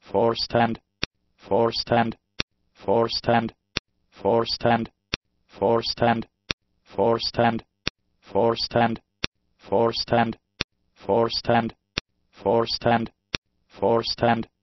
forstand, forstand, forstand, forstand, forstand, forstand, forstand, forstand, forstand, forstand, forstand,